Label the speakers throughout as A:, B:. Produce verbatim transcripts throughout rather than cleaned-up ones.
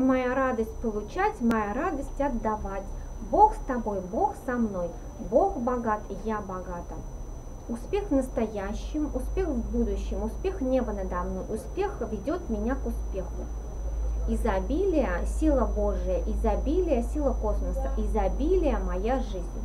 A: моя радость получать, моя радость отдавать. Бог с тобой, Бог со мной, Бог богат, и я богата. Успех в настоящем, успех в будущем, успех неба надо мной, успех ведет меня к успеху. Изобилие, сила Божия, изобилие, сила космоса, изобилие моя жизнь.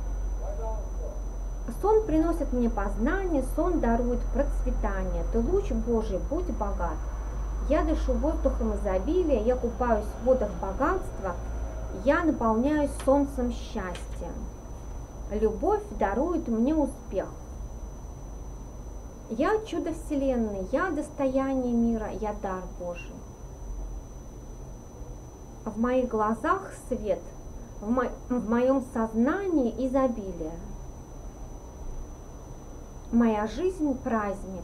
A: Сон приносит мне познание, сон дарует процветание. Ты луч Божий, будь богат. Я дышу воздухом изобилия, я купаюсь в водах богатства, я наполняюсь солнцем счастья. Любовь дарует мне успех. Я чудо вселенной, я достояние мира, я дар Божий. В моих глазах свет, в, мо в моем сознании изобилие. Моя жизнь праздник.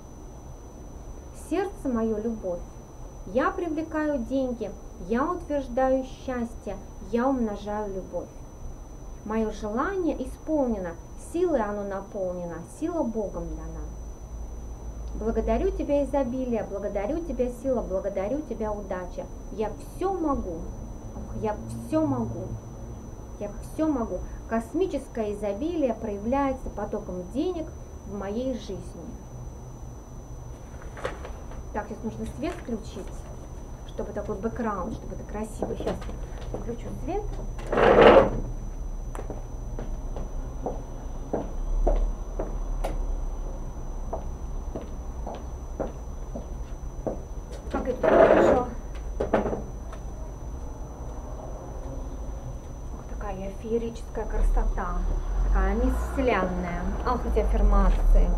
A: Сердце мое любовь. Я привлекаю деньги, я утверждаю счастье, я умножаю любовь. Мое желание исполнено, силой оно наполнено, сила Богом дана. Благодарю тебя, изобилие, благодарю тебя, сила, благодарю тебя, удача. Я все могу, я все могу, я все могу. Космическое изобилие проявляется потоком денег в моей жизни. Так, сейчас нужно свет включить, чтобы такой бэкграунд, чтобы это красиво. Сейчас включу свет. Как это хорошо. Ох, такая феерическая красота. Такая мисс Вселенная. Ах, эти аффирмации.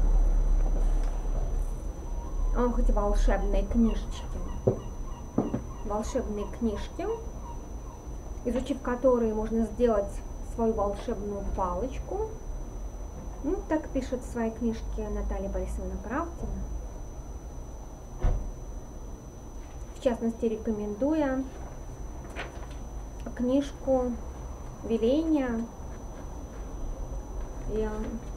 A: Ох, эти волшебные книжечки. Волшебные книжки, изучив которые можно сделать свою волшебную палочку. Ну, так пишет в своей книжке Наталья Борисовна Кравтина. В частности, рекомендуя книжку «Веления». И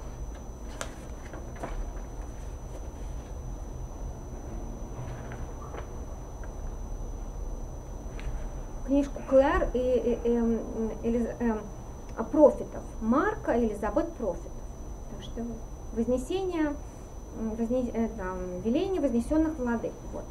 A: книжку Клэр и, и, и, и, и Профитов, Марка и Элизабет Профитов. Так что вознесение, возне, это, веление вознесенных владык. Вот.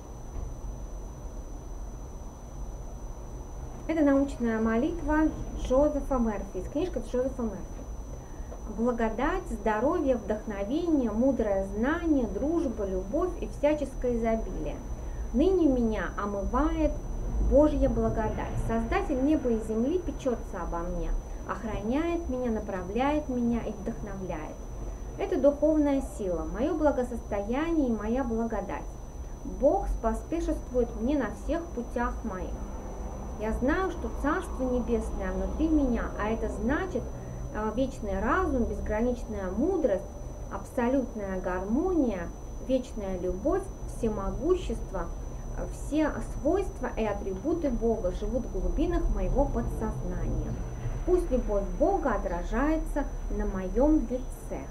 A: Это научная молитва Джозефа Мерфи, из книжки Джозефа Мерфи. Благодать, здоровье, вдохновение, мудрое знание, дружба, любовь и всяческое изобилие. Ныне меня омывает Божья благодать. Создатель неба и земли печется обо мне, охраняет меня, направляет меня и вдохновляет. Это духовная сила, мое благосостояние и моя благодать. Бог споспешествует мне на всех путях моих. Я знаю, что Царство Небесное внутри меня, а это значит вечный разум, безграничная мудрость, абсолютная гармония, вечная любовь, всемогущество, все свойства и атрибуты Бога живут в глубинах моего подсознания. Пусть любовь Бога отражается на моем лице.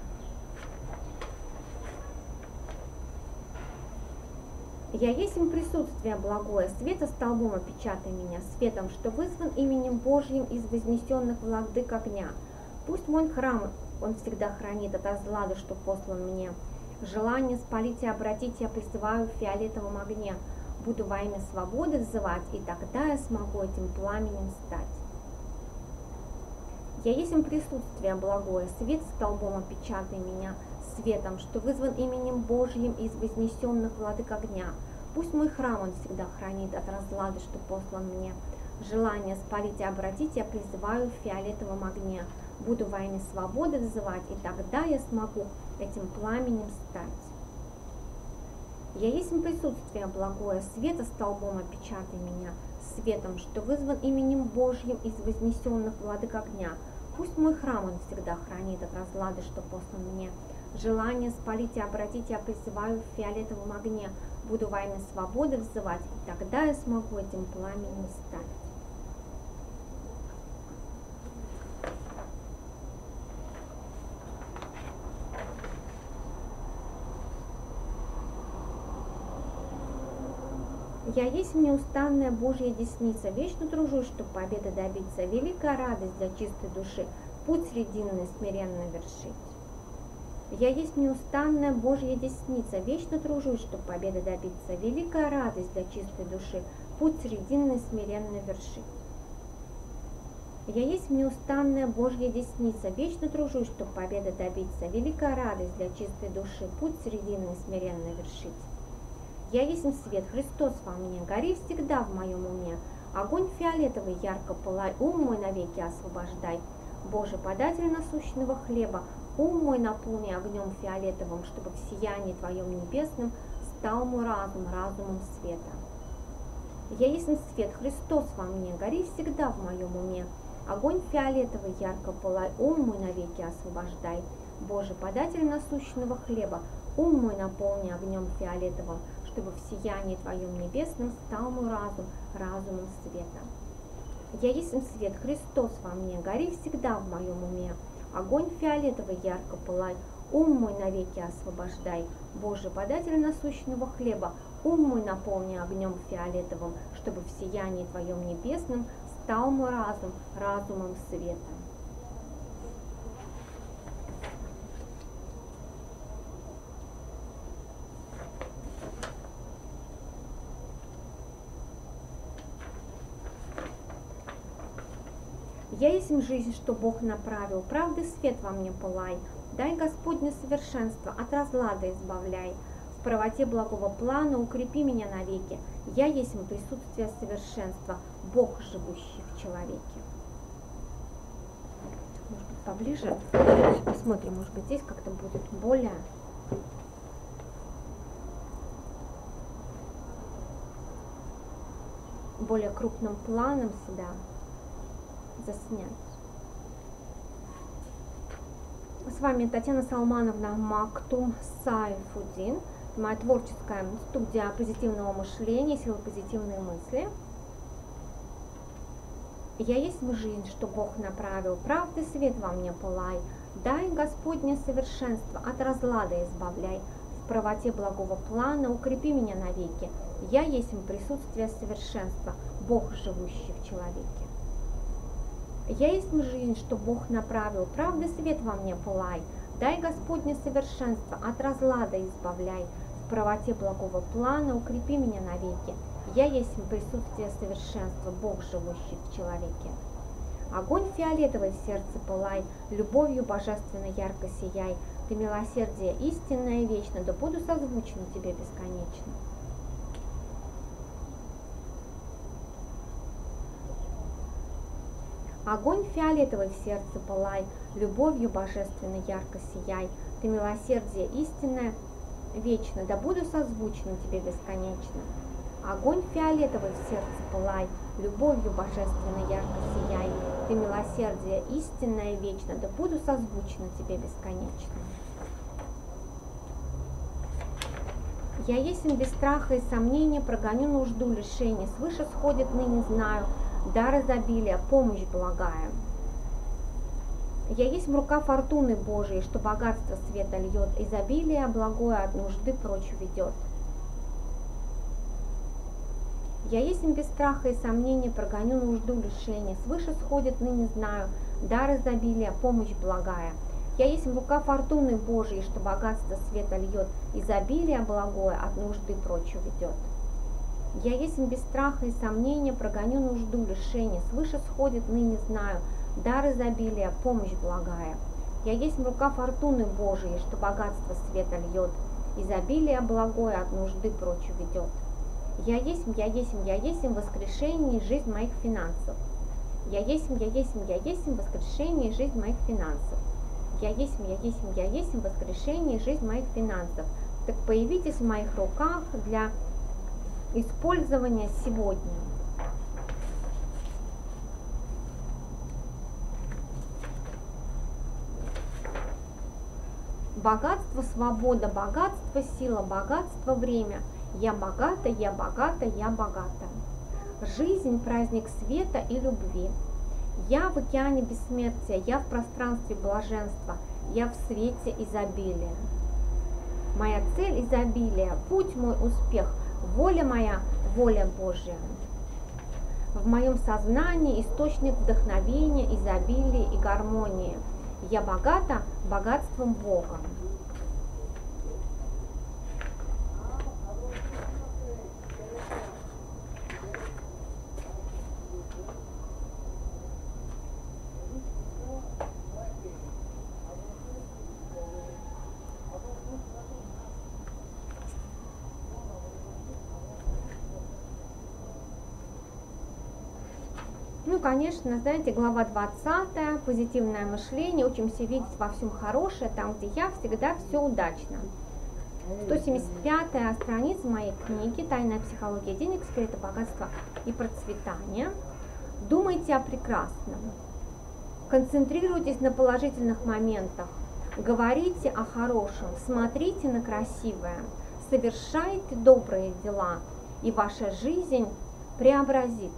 A: Я есть им присутствие благое, света столбом опечатай меня, светом, что вызван именем Божьим из вознесенных владык огня. Пусть мой храм он всегда хранит от разлада, что послан мне. Желание спалить и обратить я призываю в фиолетовом огне. Буду во имя свободы взывать, и тогда я смогу этим пламенем стать. Я есть им присутствие благое, свет столбом опечатай меня, светом, что вызван именем Божьим из вознесенных владык огня. Пусть мой храм он всегда хранит от разлада, что послан мне. Желание спалить и обратить я призываю в фиолетовом огне. Буду во имя свободы взывать, и тогда я смогу этим пламенем стать. Я есть им присутствие благое, света столбом опечатай меня, светом, что вызван именем Божьим из вознесенных владык огня. Пусть мой храм он всегда хранит от разлада, что послан мне. Желание спалить и обратить я призываю в фиолетовом огне. Буду во имя свободы взывать, и тогда я смогу этим пламенем стать. Я есть неустанная Божья десница, вечно тружусь, чтоб победы добиться, великая радость для чистой души, путь срединный смиренно вершить. Я есть неустанная Божья десница, вечно тружусь, чтоб победы добиться, великая радость для чистой души, путь срединный смиренно вершить. Я есть неустанная Божья десница, вечно тружусь, чтоб победы добиться, великая радость для чистой души, путь срединный смиренно вершить. Я есть свет, Христос во мне, гори всегда в моем уме, огонь фиолетовый ярко пылай, ум мой навеки освобождай. Боже, податель насущного хлеба, ум мой наполни огнем фиолетовым, чтобы в сиянии Твоем небесном стал мой разум разумом света. Я есть свет, Христос во мне, гори всегда в моем уме, огонь фиолетовый ярко пылай, ум мой навеки освобождай. Боже, податель насущного хлеба, ум мой наполни огнем фиолетовым, чтобы в сиянии Твоем небесном стал мой разум разумом света. Я есть свет, Христос во мне, гори всегда в моем уме, огонь фиолетовый ярко пылай, ум мой навеки освобождай. Боже, податель насущного хлеба, ум мой наполни огнем фиолетовым, чтобы в сиянии Твоем небесном стал мой разум разумом света. Я есть им жизнь, что Бог направил, правды свет во мне пылай, дай Господне совершенство, от разлада избавляй, в правоте благого плана укрепи меня навеки, я есть им присутствие совершенства, Бог, живущий в человеке. Может быть, поближе? Посмотрим, может быть, здесь как-то будет более... более крупным планом себя заснять. С вами Татьяна Салмановна Мактум Сайфудин, моя творческая студия позитивного мышления, силы позитивной мысли. Я есть жизнь, что Бог направил, правды свет во мне пылай, дай Господне совершенство, от разлада избавляй, в правоте благого плана укрепи меня навеки, я есть им присутствие совершенства, Бог, живущий в человеке. Я есть жизнь, что Бог направил, правды свет во мне пылай, дай Господне совершенство, от разлада избавляй, в правоте благого плана укрепи меня навеки, я есть присутствие совершенства, Бог, живущий в человеке. Огонь фиолетовый в сердце пылай, любовью божественно ярко сияй, ты милосердие истинное и вечно, да буду созвучна тебе бесконечно. Огонь фиолетовый в сердце пылай, любовью божественно ярко сияй, ты милосердие истинное, вечно, да буду созвучна тебе бесконечно. Огонь фиолетовый в сердце пылай, любовью божественно ярко сияй, ты милосердие истинное, вечно, да буду созвучна тебе бесконечно. Я есть им без страха и сомнения, прогоню нужду лишения, свыше сходит ныне знаю, дар изобилия, помощь благая. Я есть рука фортуны Божией, что богатство света льет, изобилие благое от нужды прочь ведет. Я есть им без страха и сомнения, прогоню нужду лишения, свыше сходит ныне знаю, дар изобилия, помощь благая. Я есть рука фортуны Божией, что богатство света льет, изобилие благое от нужды прочь ведет. Я есть им без страха и сомнения, прогоню нужду лишения, свыше сходит ныне знаю, дар изобилия, помощь благая. Я есть рука фортуны Божией, что богатство света льет, изобилие благое от нужды прочь ведет. Я есть, я есть, я есть воскрешение и жизнь моих финансов. Я есть, я есть, я есть воскрешение и жизнь моих финансов. Я есть, я есть, я есть воскрешение и жизнь моих финансов. Так появитесь в моих руках для использования сегодня. Богатство, свобода, богатство, сила, богатство, время. Я богата, я богата, я богата. Жизнь – праздник света и любви. Я в океане бессмертия, я в пространстве блаженства, я в свете изобилия. Моя цель – изобилие, путь мой – успех, воля моя – в воля Божья. В моем сознании источник вдохновения, изобилия и гармонии. Я богата богатством Бога. Ну, конечно, знаете, глава двадцатая, позитивное мышление, учимся видеть во всем хорошее, там, где я, всегда все удачно. сто семьдесят пятая страница моей книги «Тайная психология денег, секреты богатства и процветания». Думайте о прекрасном, концентрируйтесь на положительных моментах, говорите о хорошем, смотрите на красивое, совершайте добрые дела, и ваша жизнь преобразится.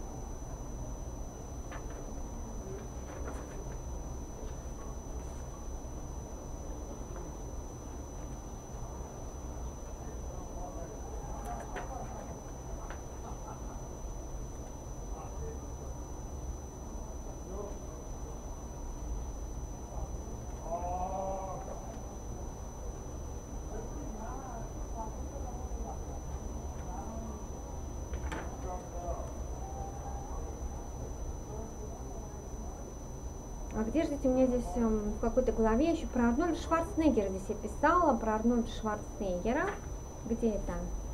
A: А где же у меня здесь в какой-то главе еще про Арнольда Шварценеггера здесь я писала, про Арнольда Шварценеггера. Где это?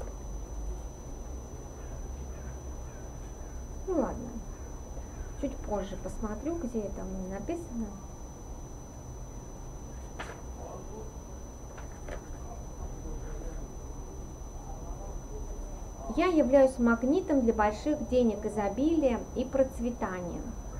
A: Ну ладно, чуть позже посмотрю, где это написано. Я являюсь магнитом для больших денег, изобилия и процветания.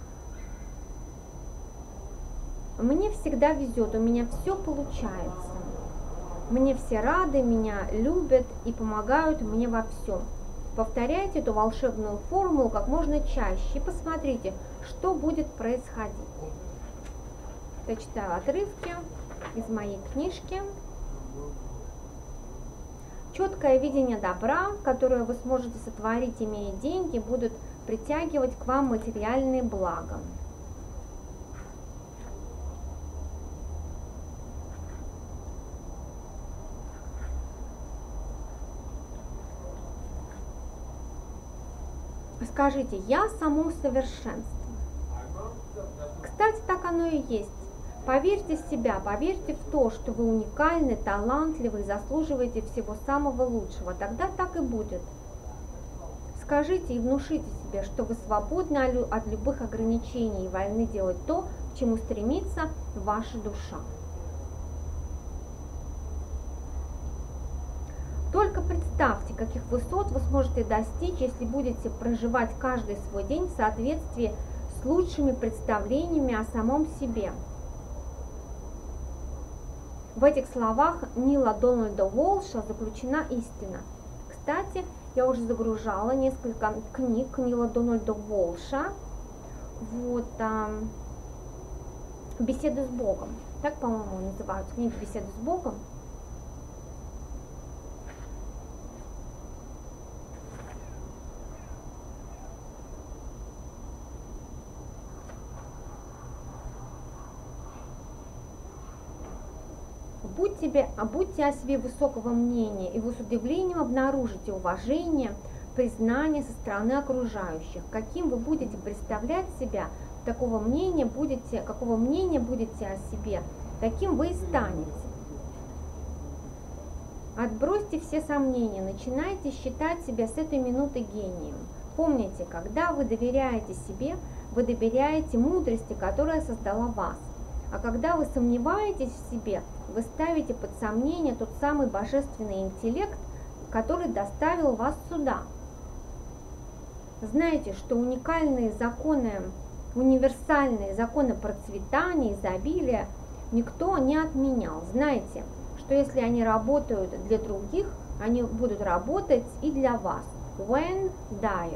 A: Мне всегда везет, у меня все получается. Мне все рады, меня любят и помогают мне во всем. Повторяйте эту волшебную формулу как можно чаще и посмотрите, что будет происходить. Я читаю отрывки из моей книжки. Четкое видение добра, которое вы сможете сотворить, имея деньги, будут притягивать к вам материальные блага. Скажите, я само совершенство. Кстати, так оно и есть. Поверьте в себя, поверьте в то, что вы уникальны, талантливы, заслуживаете всего самого лучшего. Тогда так и будет. Скажите и внушите себе, что вы свободны от любых ограничений и вольны делать то, к чему стремится ваша душа. Только представьте, каких высот вы сможете достичь, если будете проживать каждый свой день в соответствии с лучшими представлениями о самом себе. В этих словах Нила Дональда Уолша заключена истина. Кстати, я уже загружала несколько книг Нила Дональда Уолша. Вот, а, «Беседы с Богом». Так, по-моему, называются книги «Беседы с Богом». Будьте, будьте о себе высокого мнения, и вы с удивлением обнаружите уважение, признание со стороны окружающих. Каким вы будете представлять себя, такого мнения будете, какого мнения будете о себе, таким вы и станете. Отбросьте все сомнения, начинайте считать себя с этой минуты гением. Помните, когда вы доверяете себе, вы доверяете мудрости, которая создала вас. А когда вы сомневаетесь в себе, вы ставите под сомнение тот самый божественный интеллект, который доставил вас сюда. Знаете, что уникальные законы, универсальные законы процветания, изобилия никто не отменял. Знаете, что если они работают для других, они будут работать и для вас. Уэйн Дайер.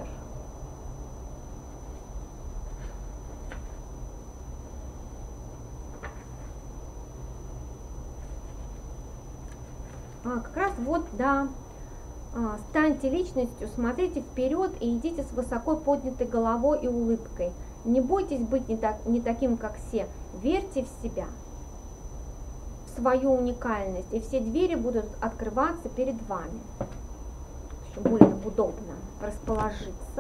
A: А, как раз вот, да, Станьте личностью, смотрите вперед и идите с высоко поднятой головой и улыбкой. Не бойтесь быть не, так, не таким, как все. Верьте в себя, в свою уникальность, и все двери будут открываться перед вами. Более удобно расположиться,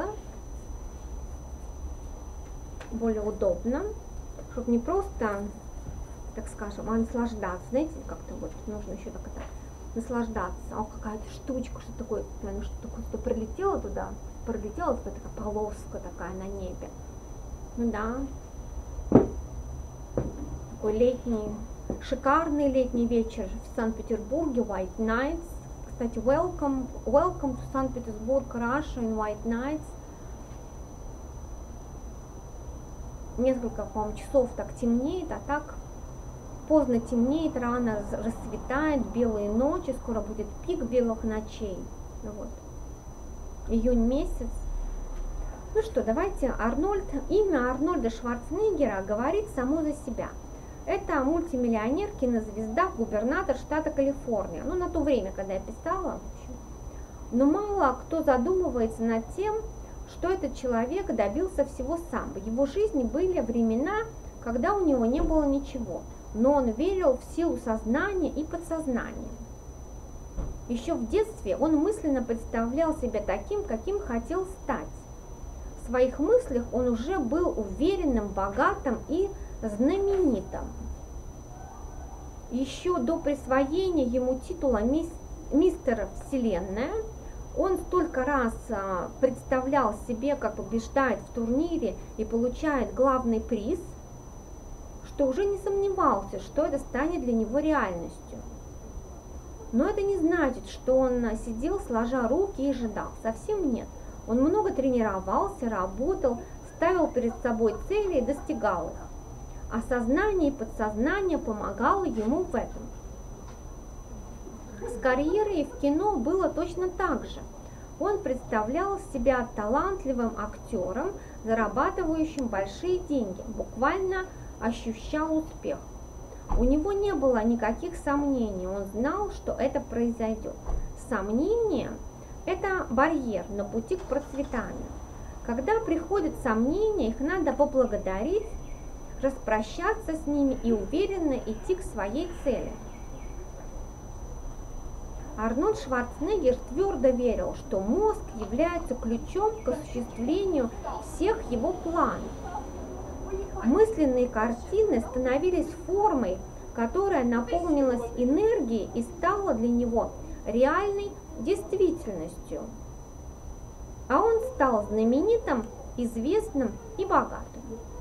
A: более удобно, чтобы не просто, так скажем, а наслаждаться. Знаете, как-то вот нужно еще так это наслаждаться. О, какая-то штучка, что такое, наверное, что такое, что прилетело туда, пролетела такая, такая полоска такая на небе. Ну да, такой летний, шикарный летний вечер в Санкт-Петербурге, White Nights. Кстати, welcome, welcome to Санкт-Петербург, Russia in White Nights. Несколько, по-моему, часов так темнеет, а так поздно темнеет, рано расцветает, белые ночи, скоро будет пик белых ночей. Вот. Июнь месяц. Ну что, давайте, Арнольд, имя Арнольда Шварценеггера говорит само за себя. Это мультимиллионер, кинозвезда, губернатор штата Калифорния. Ну, на то время, когда я писала, в общем. Но мало кто задумывается над тем, что этот человек добился всего сам. В его жизни были времена, когда у него не было ничего, но он верил в силу сознания и подсознания. Еще в детстве он мысленно представлял себя таким, каким хотел стать. В своих мыслях он уже был уверенным, богатым и знаменитым. Еще до присвоения ему титула мистера Вселенная он столько раз представлял себе, как побеждает в турнире и получает главный приз, что уже не сомневался, что это станет для него реальностью. Но это не значит, что он сидел сложа руки и ждал. Совсем нет. Он много тренировался, работал, ставил перед собой цели и достигал их. А сознание и подсознание помогало ему в этом. С карьерой в кино было точно так же. Он представлял себя талантливым актером, зарабатывающим большие деньги, буквально ощущал успех. У него не было никаких сомнений, он знал, что это произойдет. Сомнения – это барьер на пути к процветанию. Когда приходят сомнения, их надо поблагодарить, распрощаться с ними и уверенно идти к своей цели. Арнольд Шварценеггер твердо верил, что мозг является ключом к осуществлению всех его планов. Мысленные картины становились формой, которая наполнилась энергией и стала для него реальной действительностью. А он стал знаменитым, известным и богатым.